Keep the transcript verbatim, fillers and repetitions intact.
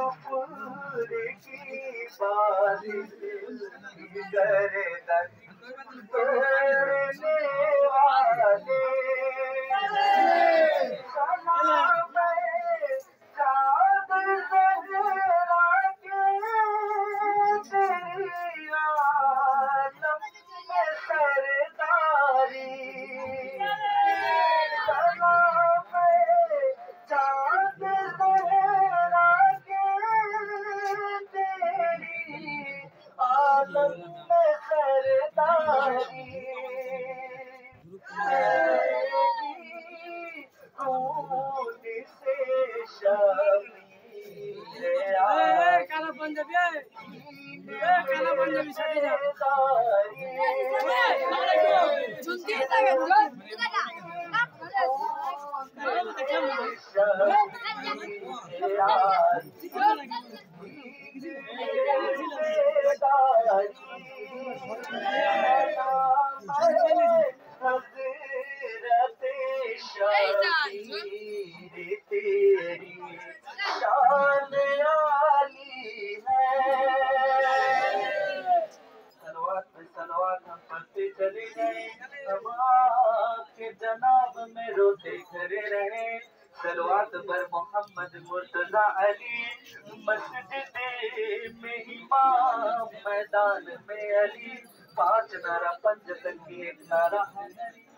कुफर की बारिश गर्दन तोड़ने वाले सलाम चाँद ज़हरा के तेरी आलम में सरदारी सलाम चाँद ज़हरा के तेरी आलम में सरदारी से काला पंजाबी काला पंजाबी साड़ी जा सुनती है ना तेरी शान आली है सलवात पे सलवात हम पढ़ते चले गए हम आपके जनाब में रोते खड़े रहे सलवात पर मोहम्मद मुर्तजा अली मस्जिद में इमाम मैदान में अली पांच नारा पंज तक की एक नारा है